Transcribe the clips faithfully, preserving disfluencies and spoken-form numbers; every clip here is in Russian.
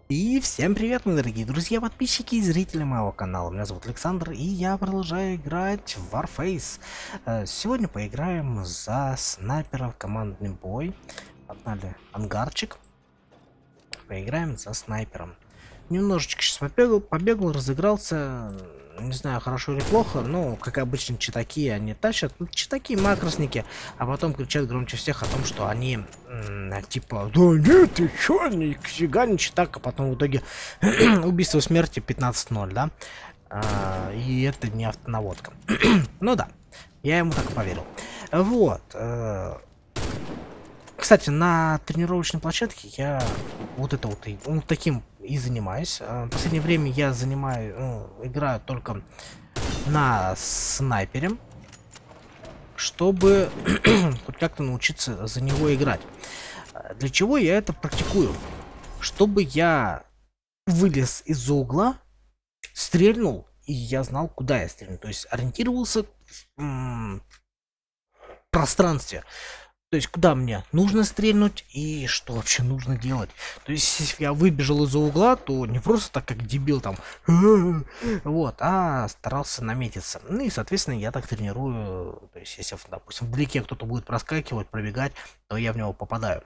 И всем привет, мои дорогие друзья, подписчики и зрители моего канала. Меня зовут Александр, и я продолжаю играть в Warface. Э, Сегодня поиграем за снайпера в командный бой. Погнали, ангарчик. Поиграем за снайпером. Немножечко сейчас побегал, побегал, разыгрался. Не знаю, хорошо или плохо, но, как обычно, читаки они тащат. Ну, читаки, макросники, а потом кричат громче всех о том, что они, типа, да нет, ты чё, нифига не читак, а потом в итоге убийство смерти пятнадцать ноль, да? А, и это не автонаводка. Ну да, я ему так поверил. Вот. Э Кстати, на тренировочной площадке я вот это вот, и- ну, таким и занимаюсь. А, В последнее время я занимаю, ну, играю только на снайпере, чтобы хоть как-то научиться за него играть. А, Для чего я это практикую? Чтобы я вылез из-за угла, стрельнул, и я знал, куда я стрельну. То есть ориентировался в м, пространстве. То есть, куда мне нужно стрельнуть и что вообще нужно делать. То есть, если я выбежал из-за угла, то не просто так, как дебил там, вот, а старался наметиться. Ну и, соответственно, я так тренирую. То есть, если, допустим, вдалеке кто-то будет проскакивать, пробегать, то я в него попадаю.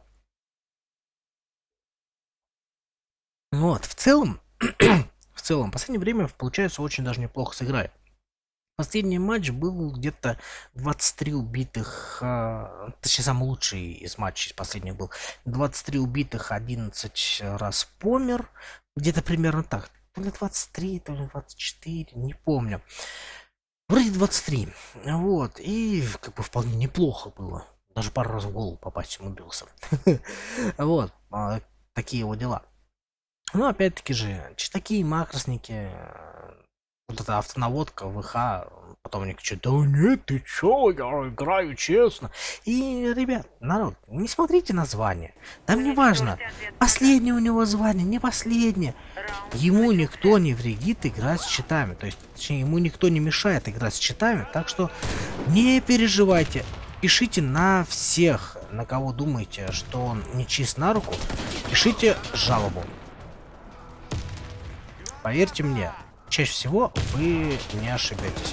Вот, в целом, в целом, в последнее время получается очень даже неплохо сыграть. Последний матч был где-то двадцать три убитых, а, точнее самый лучший из матчей последних был. двадцать три убитых, одиннадцать раз помер. Где-то примерно так. То ли двадцать три, то ли двадцать четыре, не помню. Вроде двадцать три. Вот. И как бы вполне неплохо было. Даже пару раз в голову попасть умудрился. Вот. а, Такие вот дела. Ну, опять-таки же, читаки, макросники, э, вот эта автонаводка, ВХ, потом они кричат, да нет, ты чё, я играю честно. И, ребят, народ, не смотрите на звание. Там не важно, последнее у него звание, не последнее. Ему никто не вредит играть с читами. То есть, точнее, ему никто не мешает играть с читами. Так что не переживайте. Пишите на всех, на кого думаете, что он не чист на руку. Пишите жалобу. Поверьте мне, чаще всего вы не ошибетесь.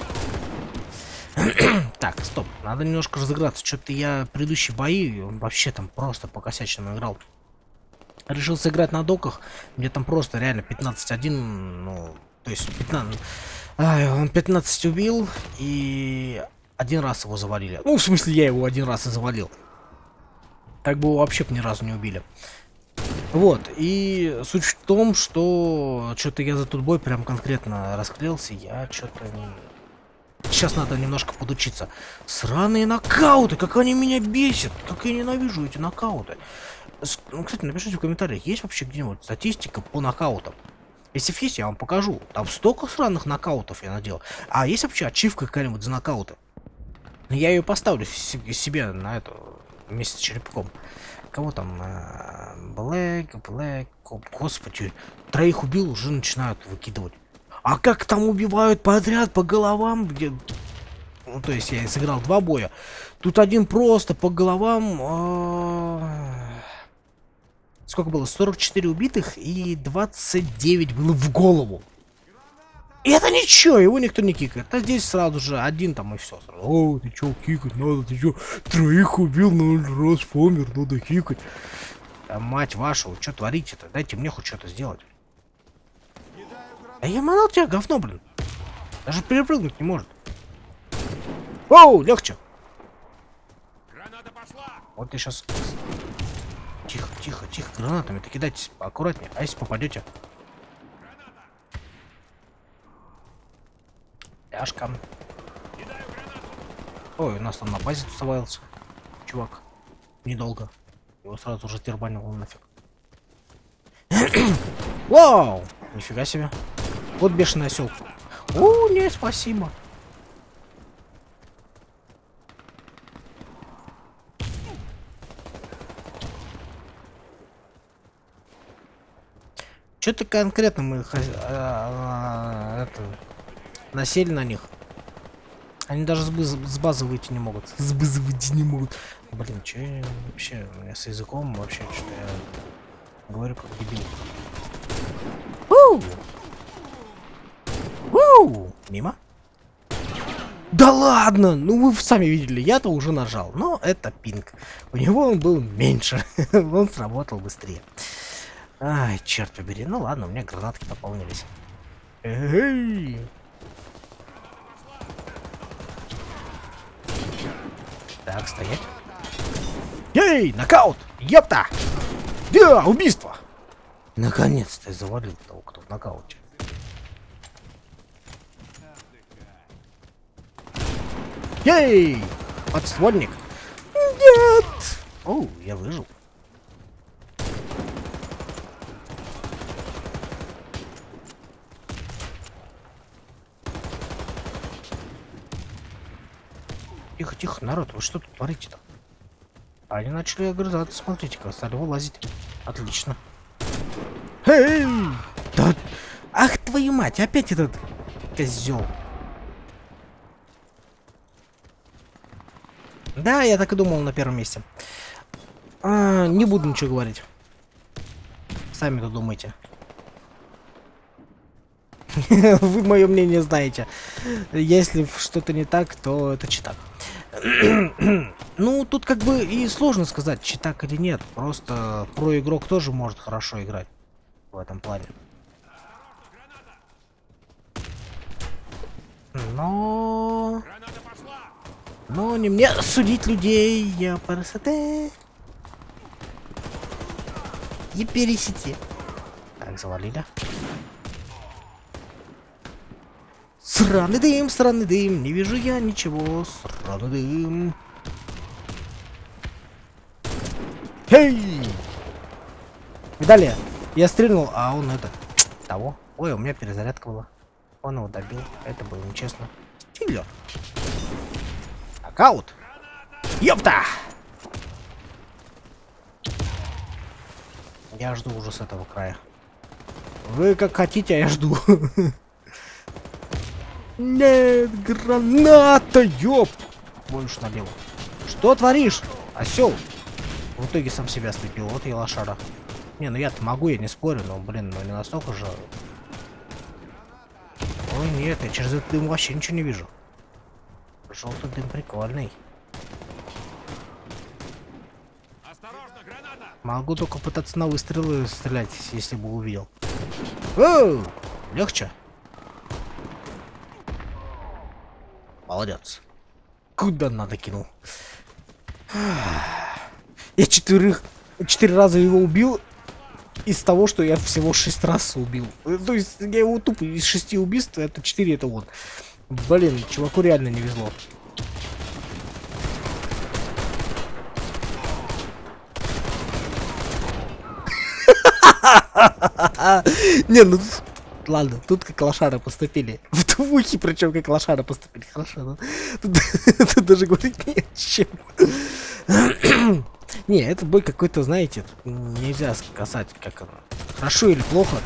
Так, стоп, надо немножко разыграться. Что-то я предыдущие бои вообще там просто по косячному играл. Решил сыграть на доках, мне там просто реально пятнадцать один, ну, то есть пятнадцать... Ай, он пятнадцать убил, и один раз его завалили. Ну, в смысле, я его один раз и завалил. Так бы его вообще ни разу не убили. Вот, и суть в том, что что-то я за тот бой прям конкретно расклеился, я что-то не... Сейчас надо немножко подучиться. Сраные нокауты, как они меня бесят, как я ненавижу эти нокауты. С- ну, кстати, напишите в комментариях, есть вообще где-нибудь статистика по нокаутам? Если есть, я вам покажу. Там столько сраных нокаутов я наделал. А есть вообще ачивка какая-нибудь за нокауты? Я ее поставлю се- себе на это вместе с черепком. Кого там? э, Блэк, Блэк, о, господи. Троих убил, уже начинают выкидывать. А как там убивают подряд по головам? Где... Ну, то есть я сыграл два боя. Тут один просто по головам. э, Сколько было? сорок четыре убитых и двадцать девять было в голову. И это ничего, его никто не кикает. А здесь сразу же один там и все. О, ты чё, кикать надо, ты чё, троих убил, ноль раз помер, надо кикать. Да, мать вашу, вы что творите-то? Дайте мне хоть что-то сделать. А я манал тебя, говно, блин. Даже перепрыгнуть не может. Оу, легче. Вот я сейчас... Тихо, тихо, тихо, гранатами-то кидайтесь аккуратнее. А если попадете? Ляжка. Ой, у нас там на базе тусовался чувак. Недолго. Его сразу же тербанил он нафиг. Вау! Нифига себе. Вот бешеный осел. О, не, спасибо. Что-то конкретно мы хозя- а, это, насели на них. Они даже с, баз с базы выйти не могут. С базы выйти не могут. Блин, че я вообще, у меня с языком вообще что-то я говорю как дебил. Уу! Уу! Мимо. Да ладно! Ну вы сами видели, я-то уже нажал. Но это пинг. У него он был меньше. Он сработал быстрее. Ай, черт побери. Ну ладно, у меня гранатки пополнились. Эй! Так, стоять. Эй, нокаут! Ёпта! Да, убийство! Наконец-то я завалил того, кто в нокауте. Ей! Подствольник! Нет! Оу, я выжил. Тихо, тихо, народ, вы что тут творите-то? Они начали огрызаться, смотрите-ка, стали вылазить. Отлично. Эй! Да... Ах, твою мать, опять этот козел. Да, я так и думал на первом месте. А, не буду ничего говорить. Сами-то думайте. Вы мое мнение знаете. Если что-то не так, то это читак. Ну, тут как бы и сложно сказать, читак или нет. Просто про-игрок тоже может хорошо играть в этом плане. Но... Но не мне судить людей, я красоты. И пересети. Так, завалили. Сраный дым, сраный дым, не вижу я ничего, сраный дым. Эй! Далее, я стрельнул, а он это, того. Ой, у меня перезарядка была. Он его добил, это было нечестно. Стиллер. Нокаут. Ёпта! Я жду уже с этого края. Вы как хотите, а я жду. Нет, граната, ёп! Больше налево. Что творишь, осел? В итоге сам себя слепил, вот я лошара. Не, ну я-то могу, я не спорю, но, блин, ну не настолько же. Ой, нет, я через этот дым вообще ничего не вижу. Желтый дым прикольный. Могу только пытаться на выстрелы стрелять, если бы увидел. Оу! Легче. Молодец. Куда надо кинул? Я четверых, четыре раза его убил из того, что я всего шесть раз убил. То есть я его тупо из шести убийств, это четыре, это вот. Блин, чуваку реально не везло. Не, ну ладно, тут как лошары поступили. В двухе, причем как лошары поступили. Хорошо, ну, тут, тут даже говорить не о чем. Не, это бой какой-то, знаете, нельзя сказать, как оно. Хорошо или плохо.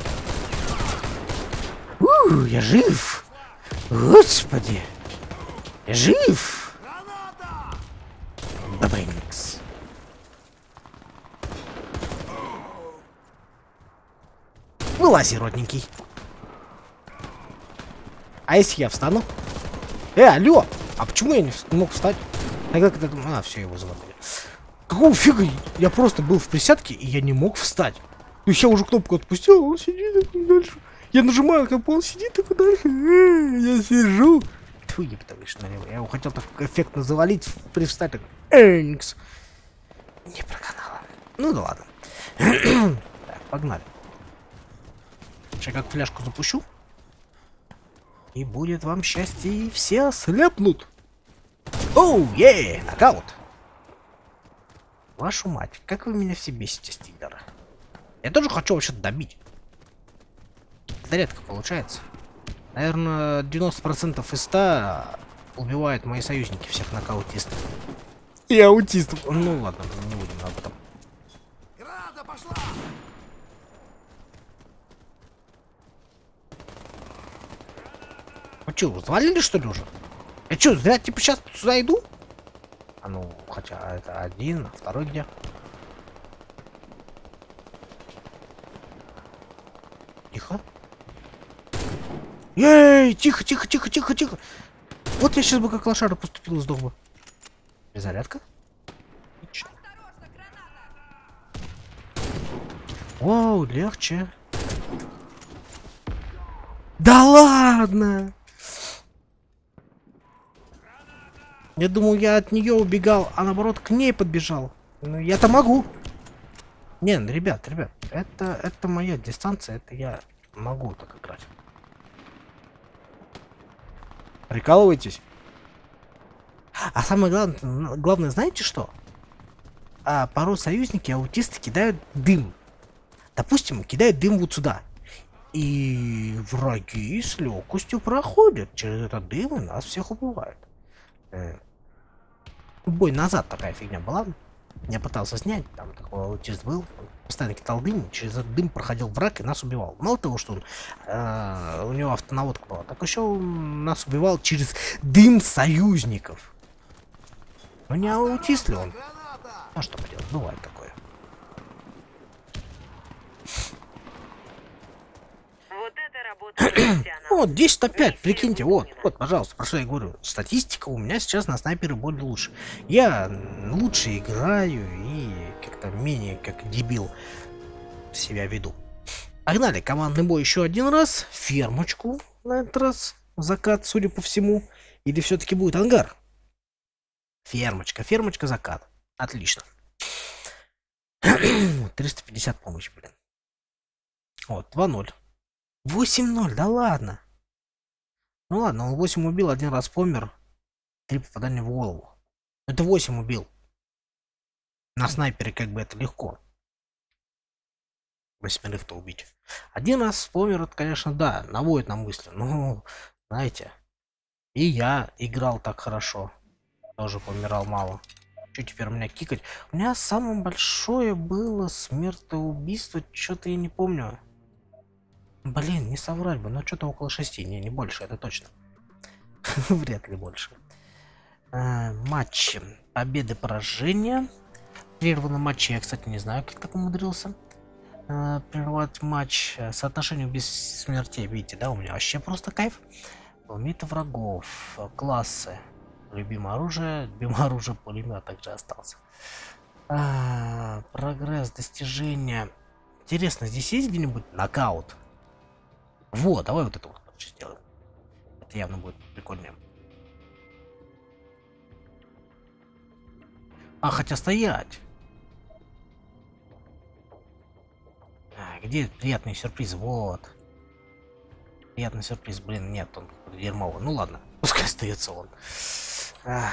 У, я жив! Господи! Я жив! Бабайникс. Вылази, родненький. А если я встану? Э, алло! А почему я не мог встать? Тогда, когда... А, все, его завалили. Какого фига? Я просто был в присядке, и я не мог встать. То есть я уже кнопку отпустил, а он сидит и дальше. Я нажимаю, как он сидит и дальше. Я сижу. Тьфу, ебта, вышел на него. Я его хотел так эффектно завалить, привстать так. Эникс. Не проканало. Ну да ладно. Так, погнали. Сейчас как фляжку запущу. И будет вам счастье, и все ослепнут. Оу, е, нокаут. Вашу мать, как вы меня все бесите, стиллеры. Я тоже хочу вообще-то добить. Это редко получается. Наверное, девяносто процентов из ста убивают мои союзники, всех нокаутистов. И аутистов. Ну ладно, не будем об этом. Граната пошла! А чё, завалили что ли уже? Я чё, зря типа сейчас сюда иду? А ну, хотя это один, а второй где? Тихо. Эй, тихо, тихо, тихо, тихо, тихо. Вот я сейчас бы как лошара поступил и сдох бы. Зарядка? Вау, легче. Да ладно! Я думал, я от нее убегал, а наоборот к ней подбежал. Ну, я-то могу. Не, ну, ребят, ребят, это, это моя дистанция, это я могу так играть. Прикалываетесь? А самое главное, главное, знаете что? А, порой союзники, аутисты кидают дым. Допустим, кидают дым вот сюда. И враги с легкостью проходят через этот дым и нас всех убивают. Э, Бой назад такая фигня была. Я пытался снять, там такой аутист был. Постоянно кидал дым, через этот дым проходил враг и нас убивал. Мало того, что он, э, у него автонаводка была, так еще он нас убивал через дым союзников. Ну не аутист ли он? А что поделать, бывает такое. Вот это работа профессионала. Вот, десять на пять, прикиньте, вот, вот, пожалуйста, про что я говорю. Статистика у меня сейчас на снайпере более лучше. Я лучше играю и как-то менее как дебил себя веду. Погнали, командный бой еще один раз. Фермочку на этот раз. Закат, судя по всему. Или все-таки будет ангар? Фермочка, фермочка, закат. Отлично. триста пятьдесят помощь, блин. Вот, два ноль. восемь ноль, да ладно. Ну ладно, он восемь убил, один раз помер. Три попадания в голову. Это восемь убил. На снайпере как бы это легко. Восьмерых-то убить. Один раз помер, это, конечно, да, наводит на мысли. Ну, знаете. И я играл так хорошо. Тоже помирал мало. Что теперь у меня кикать? У меня самое большое было смертоубийство. Что-то я не помню. Блин, не соврать бы, но что-то около шести, не, не больше, это точно. Вряд ли больше. А, матчи. Победы, поражения. Прерванный матч, я, кстати, не знаю, как так умудрился. А, прервать матч. Соотношению без смертей, видите, да, у меня вообще просто кайф. Лимиты врагов. Классы. Любимое оружие. Любимое оружие пулемет также остался. А, прогресс, достижения. Интересно, здесь есть где-нибудь нокаут? Вот, давай вот это вот сделаем. Это явно будет прикольнее. А, хотя стоять. А, где приятный сюрприз? Вот. Приятный сюрприз. Блин, нет, он дерьмовый. Ну ладно, пускай остается он. Ах.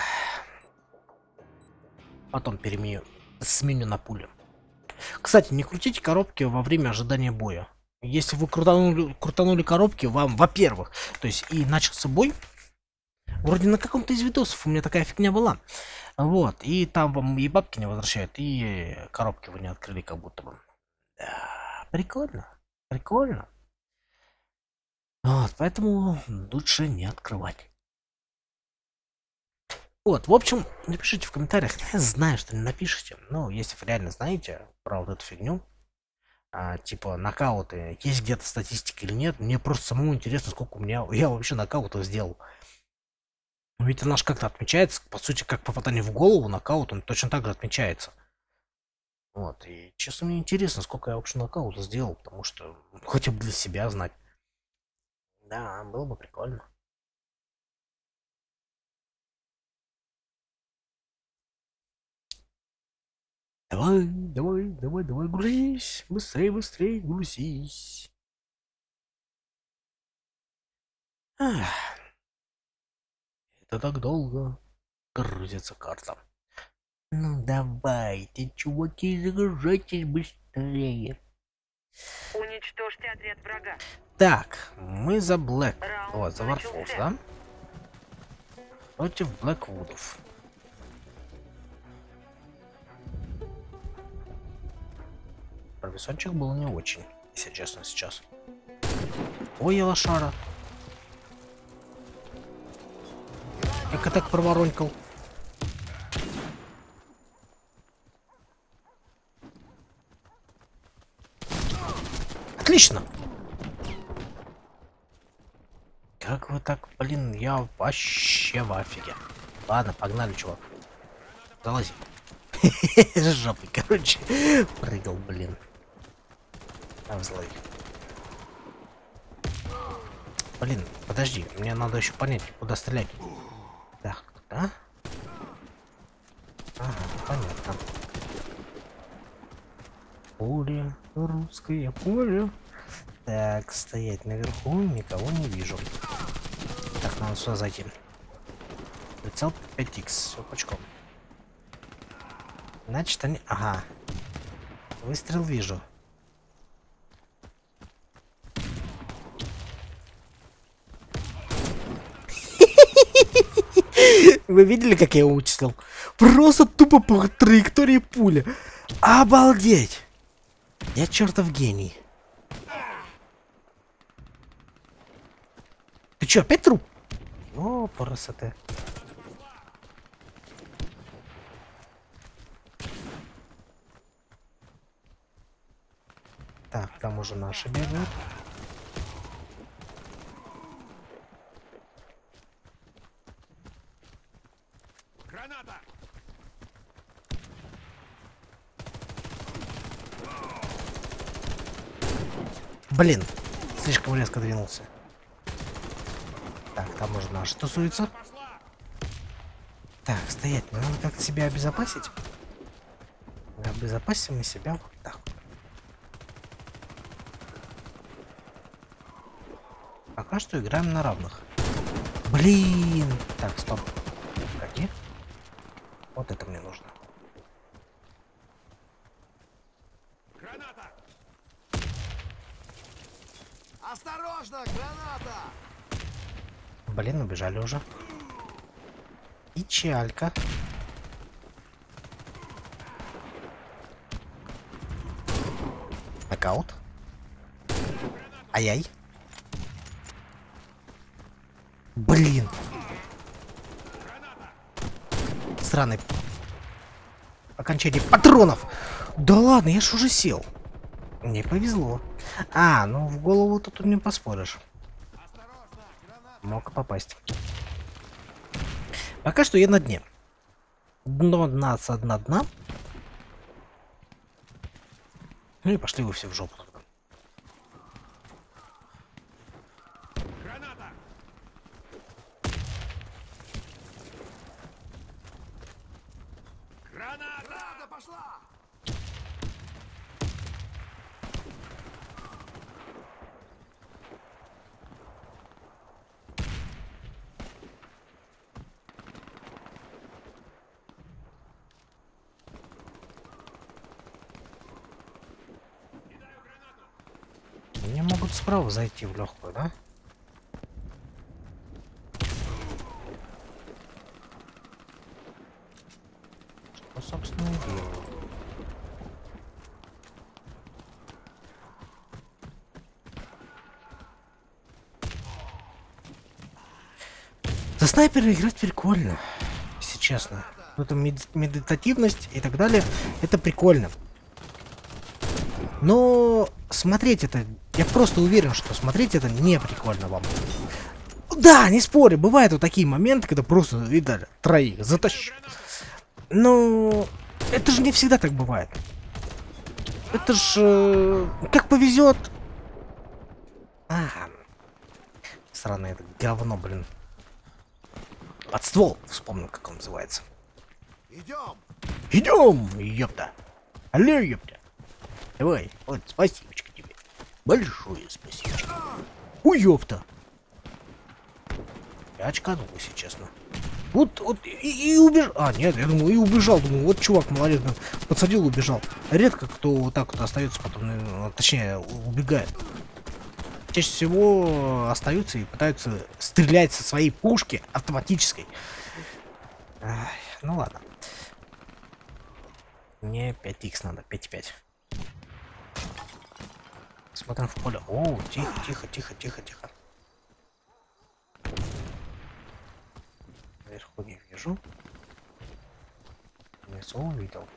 Потом переменю, сменю на пулю. Кстати, не крутите коробки во время ожидания боя. Если вы крутанули, крутанули коробки, вам, во-первых, то есть и начался бой. Вроде на каком-то из видосов у меня такая фигня была. Вот, и там вам и бабки не возвращают, и коробки вы не открыли как будто бы. Да, прикольно, прикольно. Вот, поэтому лучше не открывать. Вот, в общем, напишите в комментариях. Я знаю, что не напишите, но если вы реально знаете про вот эту фигню, а, типа нокауты, есть где-то статистика или нет, мне просто самому интересно, сколько у меня, я вообще нокаутов сделал. Ведь она же как-то отмечается, по сути, как попадание в голову, нокаут, он точно так же отмечается. Вот, и честно, мне интересно, сколько я вообще нокаута сделал, потому что хотя бы для себя знать. Да, было бы прикольно. Давай, давай, давай, давай, грузись. Быстрее, быстрее, грузись. Ах, это так долго грузится карта. Ну давайте, чуваки, загружайтесь быстрее. Уничтожьте отряд врага. Так, мы за Блэк. Раунд Вот, за Варфолс, начался. да? Против Блэквудов. Провисончик был не очень, если честно, сейчас. Ой, я лошара. Как я так проворонькал. Отлично. Как вы так, блин, я вообще в афиге. Ладно, погнали, чувак. Залази. С жопой, короче. Прыгал, блин. Там злой. Блин, подожди, мне надо еще понять, куда стрелять. Так, да? Ага, понятно. Поле, русское поле. Так, стоять наверху, никого не вижу. Так, надо сюда зайти. Прицел пять икс, все пучком. Значит, они... Ага. Выстрел вижу. Вы видели, как я его вычислил? Просто тупо по траектории пули. Обалдеть! Я чертов гений. Ты чё, опять труп? О, красота. Так, там уже наши бегают. Граната! Блин, слишком резко двинулся. Так, там уже наши тусуются. Так, стоять, мне надо как-то себя обезопасить. Обезопасим мы себя вот так. Пока что играем на равных. Блин! Так, стоп. Погоди. Вот это мне нужно. Граната! Осторожно, граната! Блин, убежали уже. Печалька. Нокаут. Ай-яй. Блин. Сраный. Окончание патронов. Да ладно, я ж уже сел. Мне повезло. А, ну в голову тут не поспоришь. Мог попасть. Пока что я на дне. Дно дна со дна дна. Ну и пошли вы все в жопу. Граната! Граната! Граната пошла! Мне могут справа зайти в легкую, да? Что, собственно, и делаю. За снайпера играть прикольно, если честно. Это мед медитативность и так далее. Это прикольно. Но смотреть это... Я просто уверен, что смотреть это не прикольно вам. Да, не спорю, бывают вот такие моменты, когда просто, видали, троих затащу. Но это же не всегда так бывает. Это ж э, как повезет. Ага. Сраное это говно, блин. Подствол, вспомнил, как он называется. Идем! Идем, ёпта. Алло, ёпта. Давай, вот, спасибочка тебе. Большое спасибочка. Ой, ёпта. Я очканул, если честно. Вот, вот, и, и убежал. А, нет, я думаю, и убежал. Думаю, вот чувак молодец, подсадил, убежал. Редко кто вот так вот остается потом, ну, точнее, убегает. Чаще всего остаются и пытаются стрелять со своей пушки автоматической. Ай, ну ладно. Мне пять икс надо, пять пять. Смотрим в поле. О, тихо, тихо, тихо, тихо, тихо. Наверху не вижу. Внизу увидел.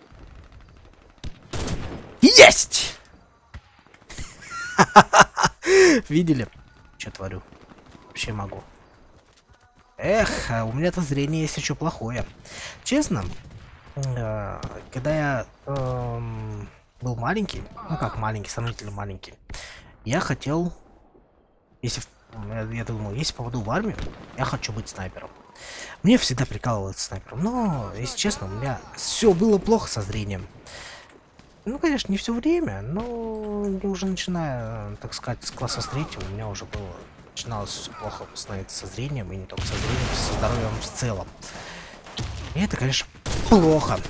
Есть! Видели, что творю? вообще могу. Эх, а у меня-то зрение есть еще плохое. Честно, э, когда я эм, был маленький, ну как маленький, сравнительно маленький, я хотел, если в- я, я думал, если попаду в армию, я хочу быть снайпером. Мне всегда прикалывало быть снайпером, но, если честно, у меня все было плохо со зрением. Ну, конечно, не все время, но я уже начиная, так сказать, с класса с третьего, у меня уже было, начиналось все плохо становиться со зрением, и не только со зрением, со здоровьем в целом. И это, конечно, плохо.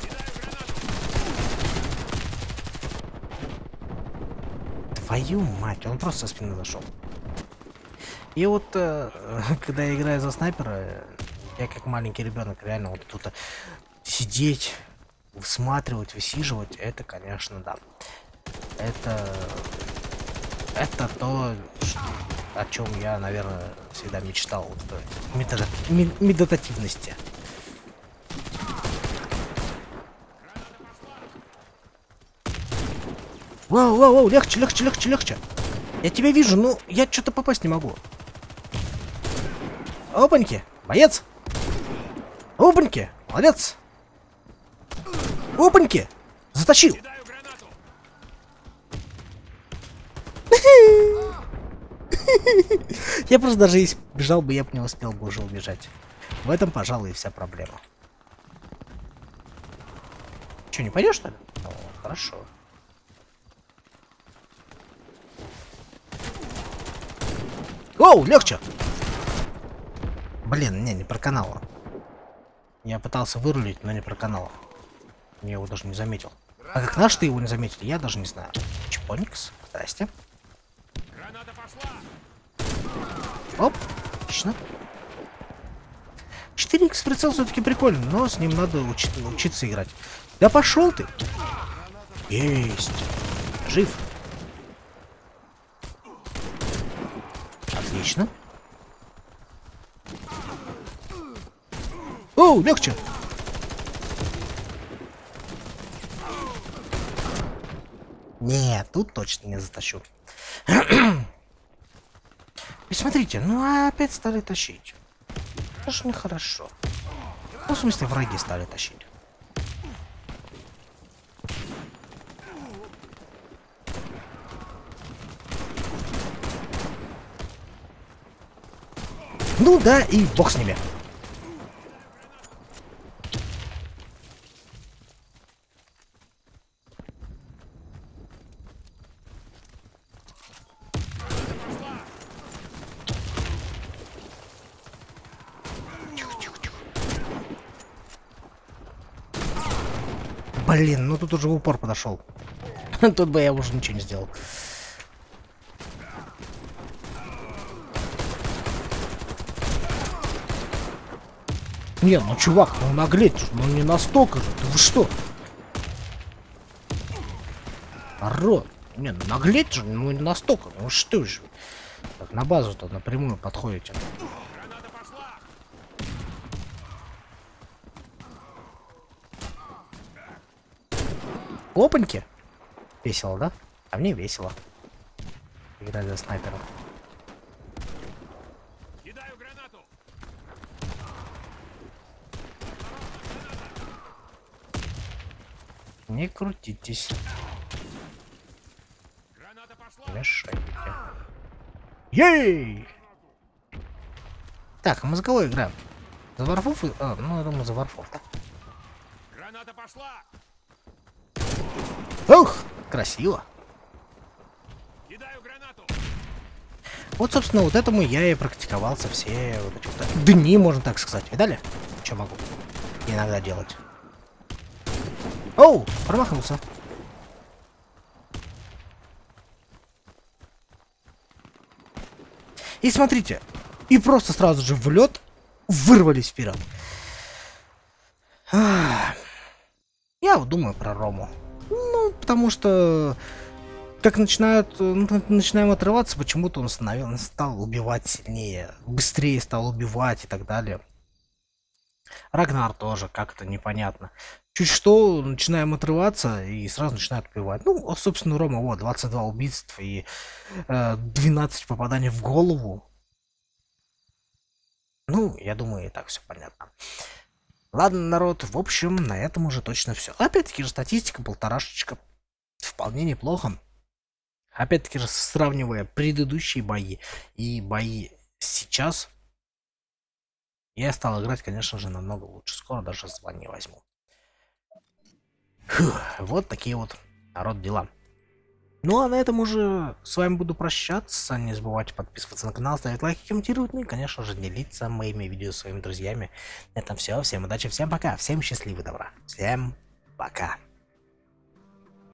Твою мать, он просто со спины зашел. И вот, э, когда я играю за снайпера, я как маленький ребенок реально вот тут сидеть, всматривать, высиживать, это, конечно, да. Это, это то, что, о чем я, наверное, всегда мечтал. Вот, метод, медитативности. Вау, вау, вау, легче, легче, легче, легче. Я тебя вижу, но я что-то попасть не могу. Опаньки, боец. Опаньки, молодец. Опаньки, затащил. Я просто даже если бежал бы, я бы не успел бы уже убежать. В этом, пожалуй, и вся проблема. Че, не пойдешь, что ли? Ну, хорошо. Оу, легче! Блин, не, не проканало. Я пытался вырулить, но не проканало. Я его даже не заметил. А как наш ты его не заметил, я даже не знаю. Чпоникс, здрасте. Оп, отлично. четыре икс прицел все-таки прикольно, но с ним надо учи учиться играть. Да пошел ты! Есть! Жив! Отлично. Оу, легче! Нет, тут точно не затащу. И смотрите, ну опять стали тащить. Это ж нехорошо. Ну, в смысле, враги стали тащить. Ну да, и бог с ними. Блин, ну тут уже в упор подошел. Тут бы я уже ничего не сделал. Не, ну чувак, ну наглеть, ну не настолько же, ты вы что? Оро, не, ну наглеть же, ну не настолько, ну что же. Так, на базу-то напрямую подходите. Опаньки. Весело, да? А мне весело. Играть за снайпера. Кидаю гранату. Не крутитесь. Граната пошла. Мешайте. Ей! Так, мы за кого играем? За варфов? А, ну я думаю, за варфов, да? Граната пошла. Ух, красиво. Кидаю гранату. Вот, собственно, вот этому я и практиковался все вот эти вот дни, можно так сказать. Видали? Что могу иногда делать? Оу, промахнулся. И смотрите, и просто сразу же в лед вырвались вперед. Я вот думаю про Рому. Ну, потому что как начинают, ну, начинаем отрываться, почему-то он становился, стал убивать сильнее, быстрее стал убивать и так далее. Рагнар тоже как-то непонятно. Чуть что, начинаем отрываться и сразу начинают убивать. Ну, собственно, Рома, вот, двадцать два убийств и э, двенадцать попаданий в голову. я думаю, и так все понятно. Ладно, народ, в общем, на этом уже точно все. Опять-таки же статистика полторашечка. Вполне неплохо. Опять-таки же, сравнивая предыдущие бои и бои сейчас, я стал играть, конечно же, намного лучше. Скоро даже звание возьму. Фух, вот такие вот, народ, дела. Ну а на этом уже с вами буду прощаться. Не забывайте подписываться на канал, ставить лайки, комментировать, ну и, конечно же, делиться моими видео со своими друзьями. На этом все. Всем удачи, всем пока, всем счастливого добра. Всем пока.